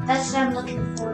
That's what I'm looking for.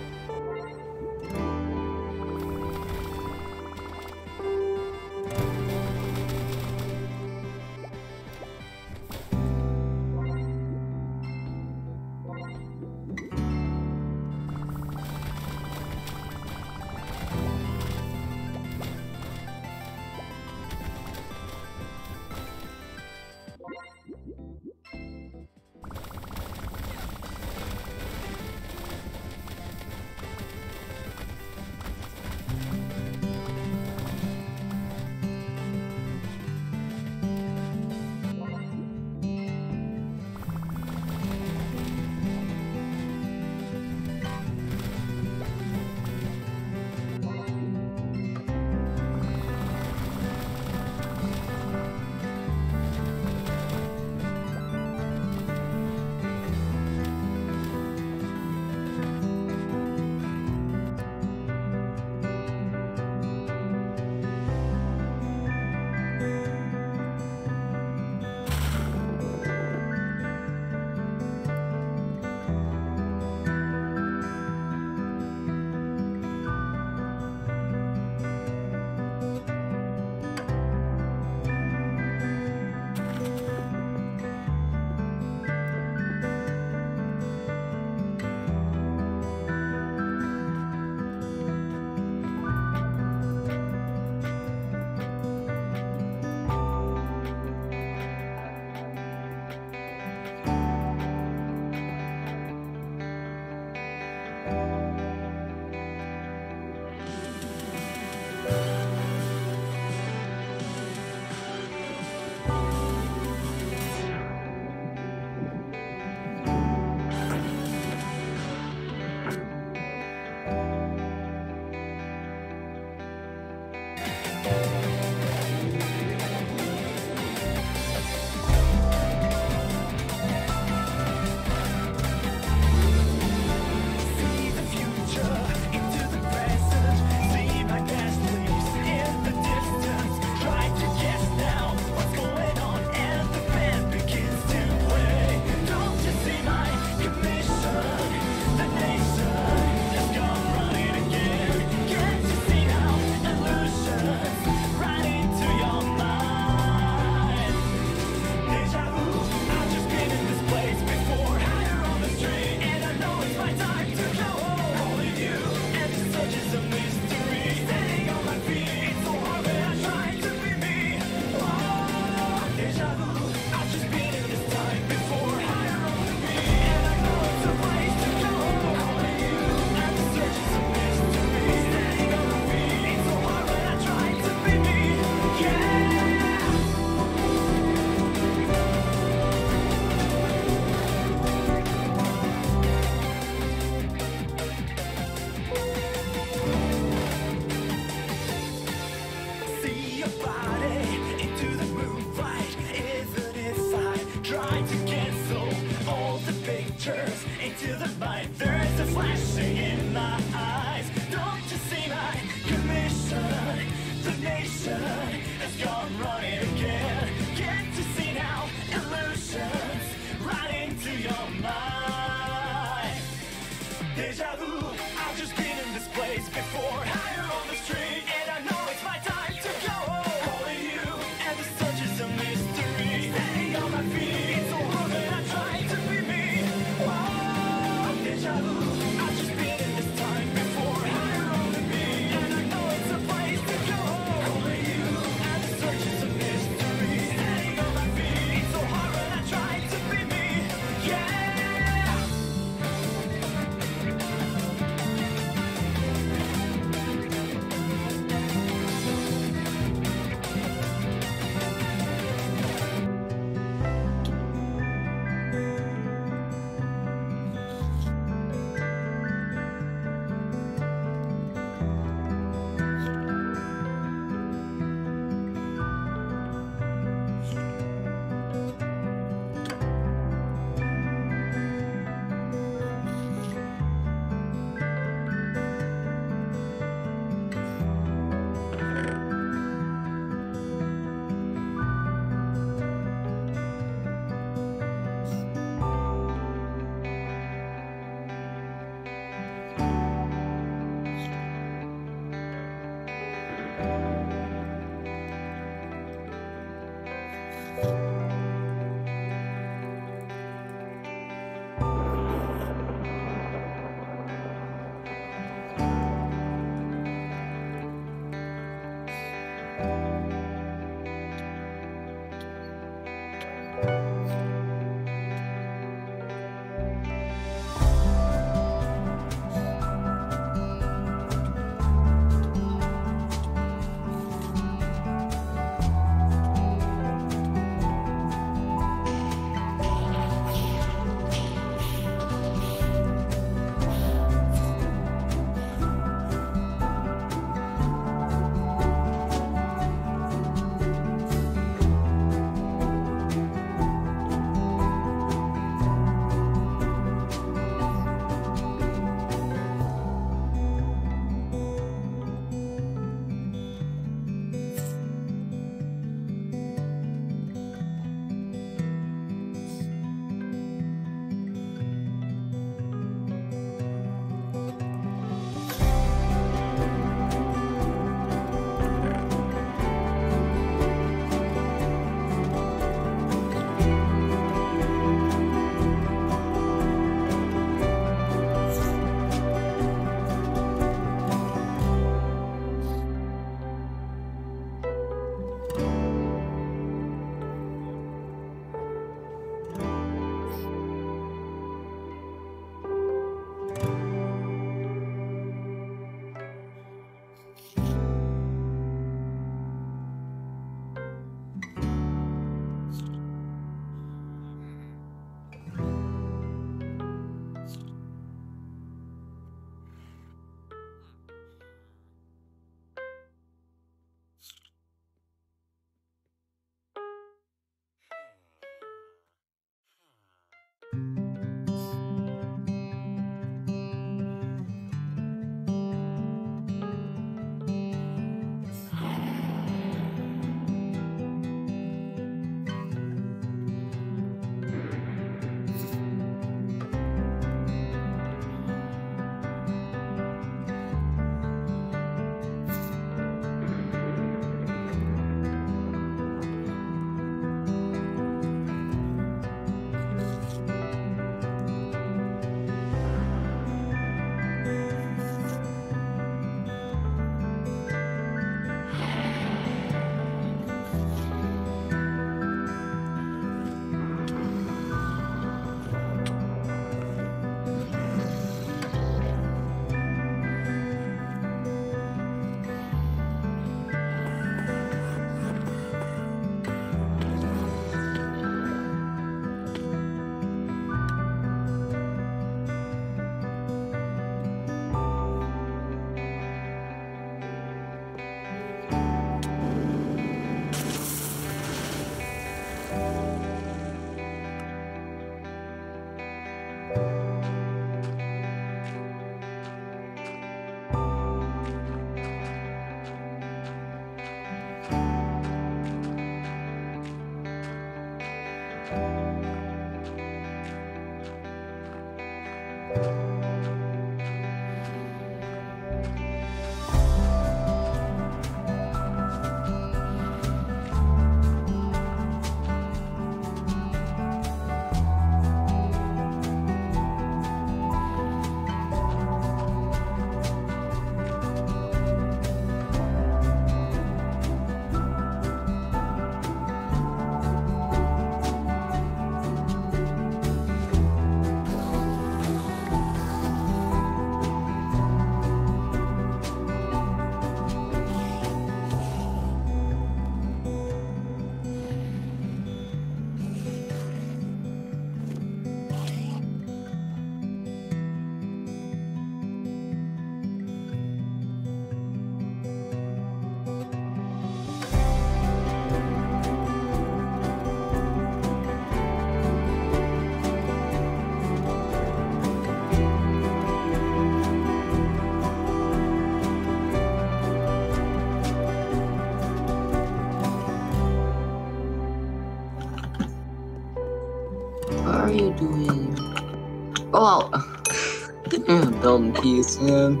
What are you doing? Oh, building peace, man.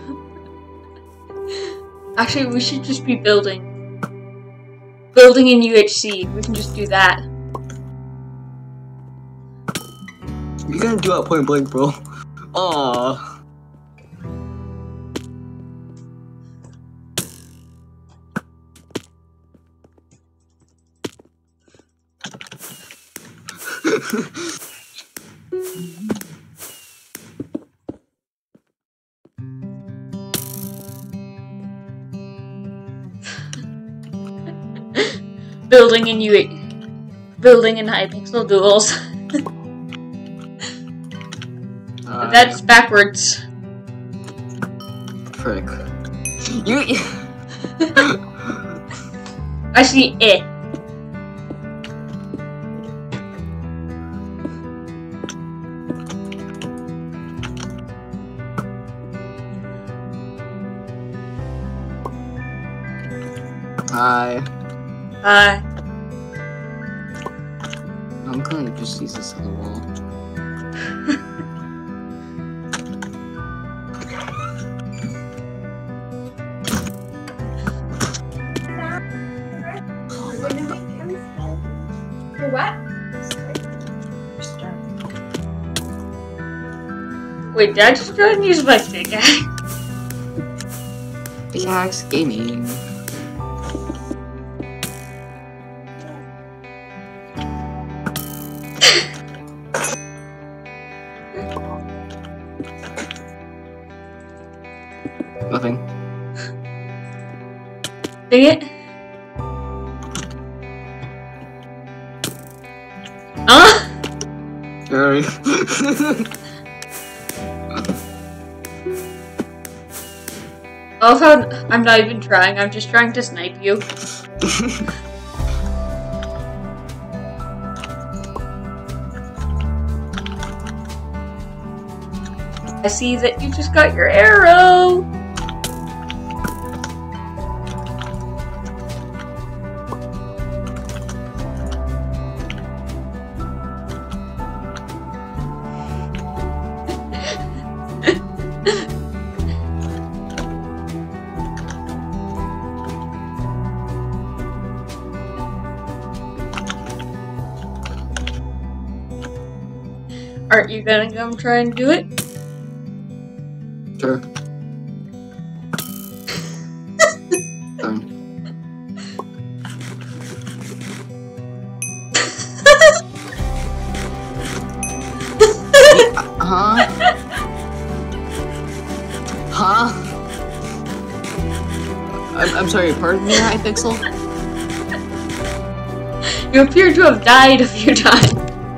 Actually, we should just be building. Building in UHC. We can just do that. You're gonna do it point blank, bro. Aww. Building in Hypixel duels. That's backwards. Frick. You. Actually, it. Hi. Hi. I'm gonna just use this on the wall. For what? Wait, did I just try and use my pickaxe? Pickaxe gaming. Nothing. Dang it. Huh? Sorry. Oh, I'm not even trying. I'm just trying to snipe you. I see that you just got your arrow. Aren't you gonna come try and do it? Sure. Done. Huh? Huh? I'm sorry, pardon me, Hypixel? You appear to have died a few times.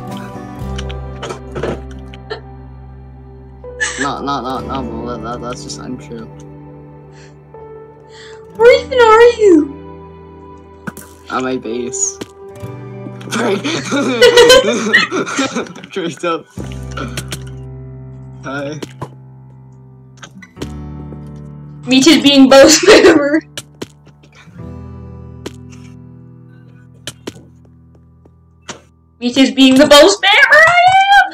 No, that's just untrue. Where even are you? On my base. Sorry. Tricked up. Hi. Me too, being both member. It is being the bow spammer I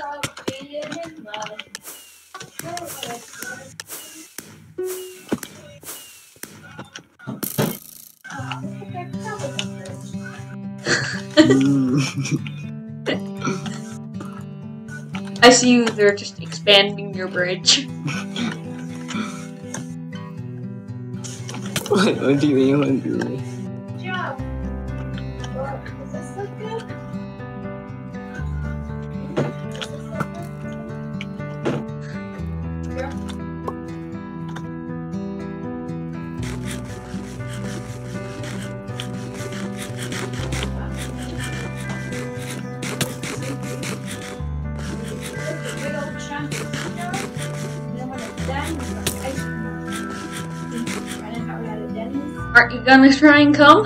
am! I see you, they're just expanding your bridge. What do you mean? What do you mean? Joe, look, does this look good? Aren't you gonna try and come?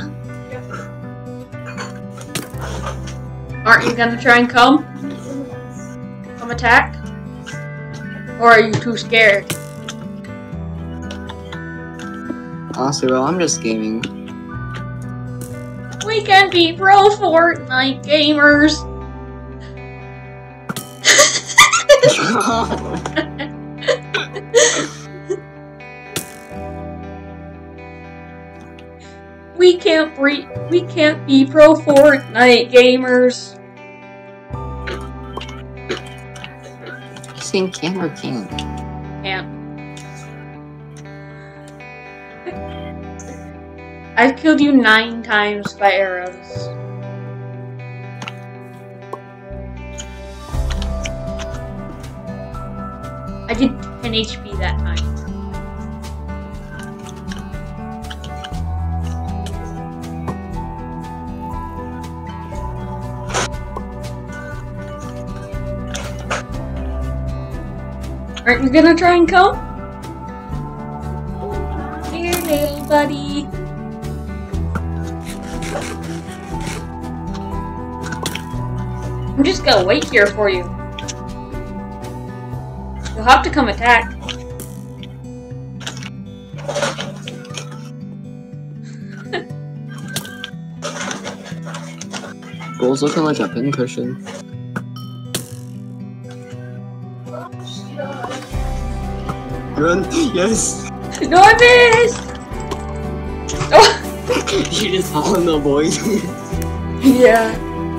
Aren't you gonna try and come? Come attack? Or are you too scared? Honestly, well, I'm just gaming. We can be pro Fortnite gamers! We can't be pro Fortnite gamers. You saying can or can't? Can't. I've killed you 9 times by arrows. I did 10 HP that time. Aren't you gonna try and come? Here, little buddy. I'm just gonna wait here for you. You'll have to come attack. Bull's looking like a pincushion. Run! Yes! No, I missed! Oh! You just fall in the void. Yeah.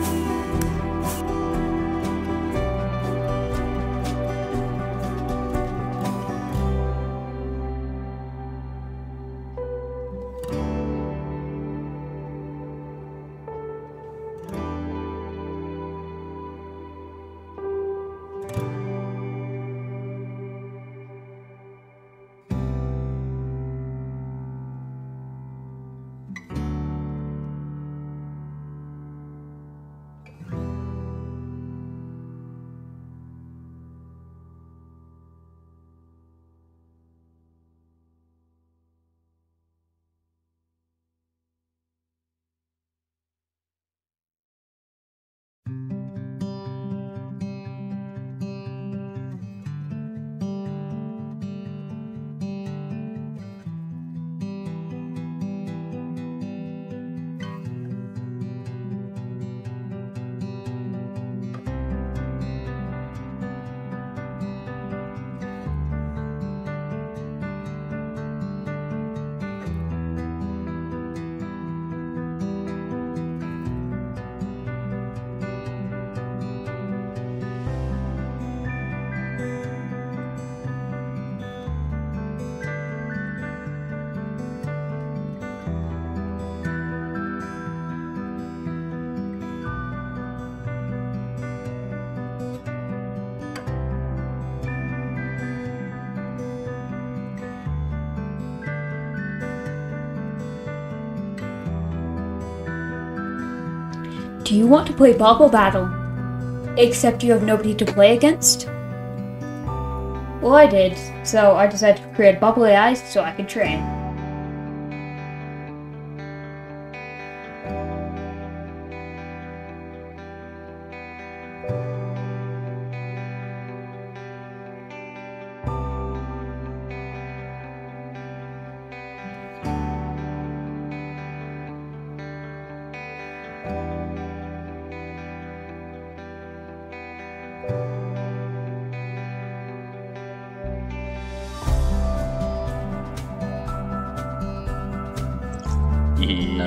Do you want to play Bubble Battle? Except you have nobody to play against? Well, I did, so I decided to create Bubble AI so I could train.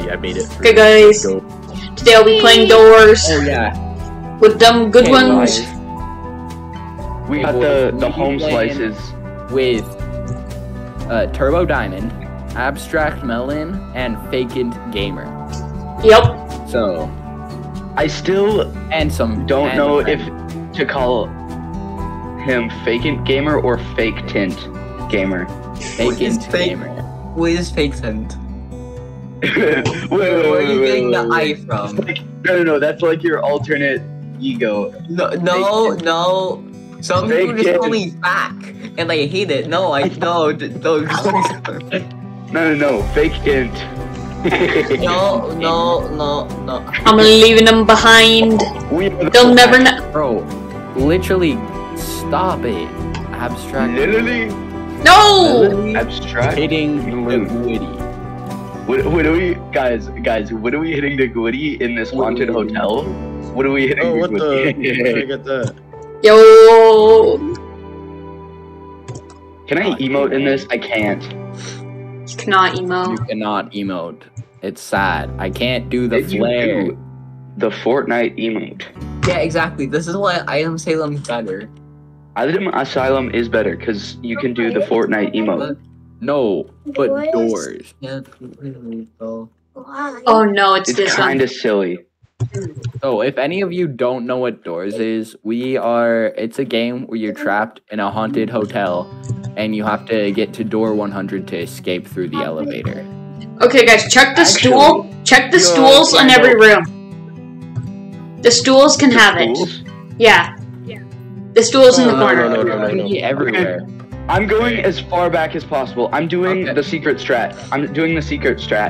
I made it. Okay, guys. Go. Today I'll be playing Doors Oh yeah. with them good ones. We got the home slices with Turbo Diamond, Abstract Melon, and Vacant Gamer. Yep. So I still and some don't and know a if friend. to call him Vacant Gamer or Fake Tint Gamer. Vacant fake? Gamer. Who is fake scent? Wait, Where are you getting the wait. I from? No, that's like your alternate ego. No. Some people just call me Fake back, and I hate it. No, no. No, Fake Tint. No. I'm leaving them behind. They'll never know. Bro, literally, stop it. Abstract. Literally No! abstract. Hitting the Melon. Woody. What are we, guys? What are we hitting the Goody in this haunted hotel? What are we hitting? Oh, the what the? Goody? Where did I get that? Yo! Can I emote in this? I can't. You cannot emo. You cannot emote. It's sad. I can't do the Did you flare. do the Fortnite emote? Yeah, exactly. This is why Item Salem's better. Item Asylum is better because you can do the Fortnite emote. No, but Doors. doors. Yeah, really, though. Why? Oh no, it's It's this kind one. of silly. So if any of you don't know what Doors is, it's a game where you're trapped in a haunted hotel and you have to get to door 100 to escape through the elevator. Okay, guys, check the stool. Check the stools in every room. The stools can have it. Schools? Yeah. The stools in the No, corner. no. Everywhere. I'm going as far back as possible. I'm doing Okay. the secret strat. I'm doing the secret strat.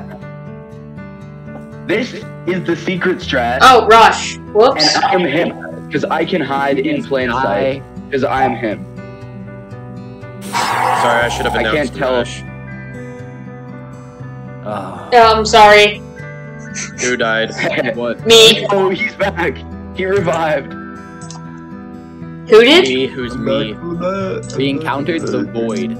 This is the secret strat. Oh, Rush. Whoops. And I'm him. Because I can hide in plain sight. Because I'm him. Sorry, I should have I announced can't tell. Rush. I'm sorry. Who died? What? Me. Oh, he's back. He revived. Who did? Me, who's me? We encountered the void.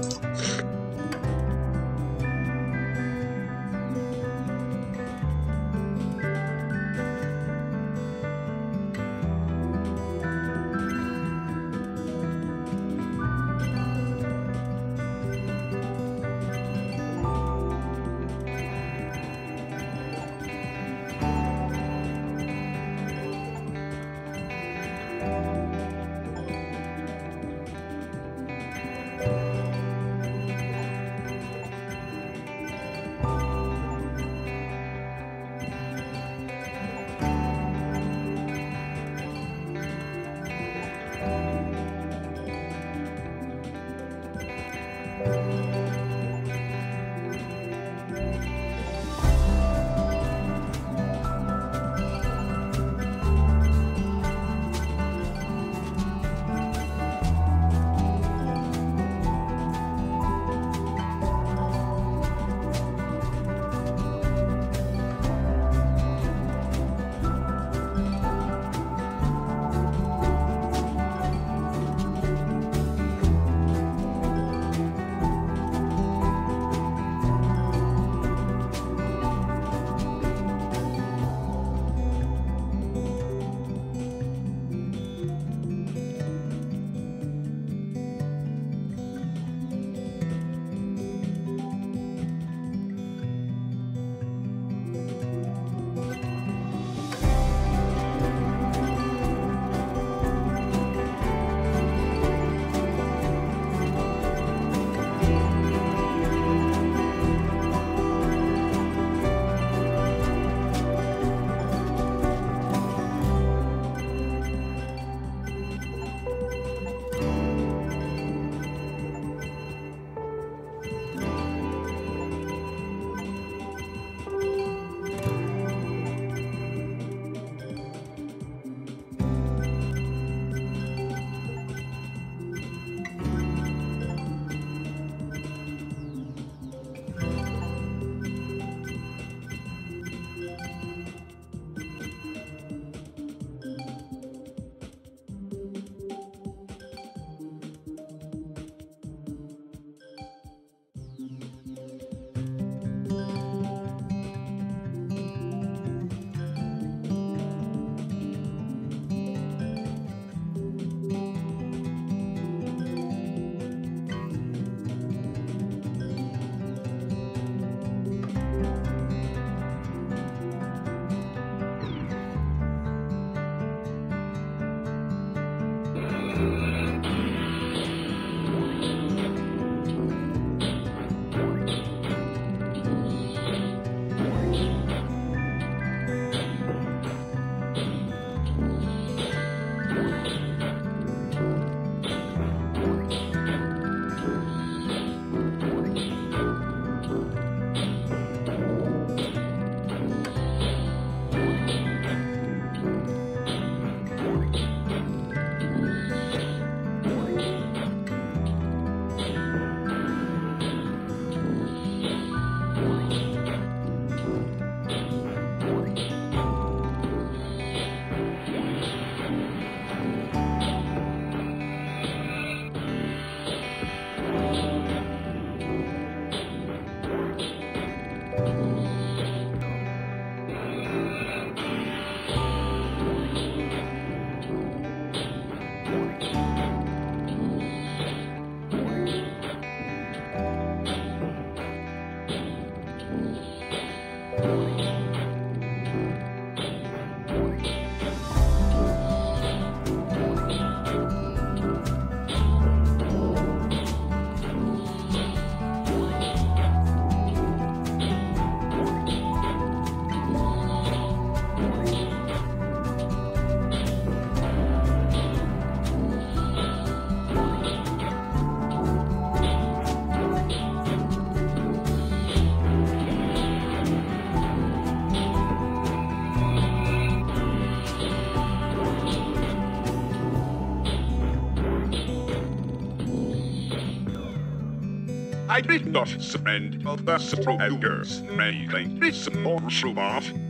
I did not spend the strugglers making this more robot.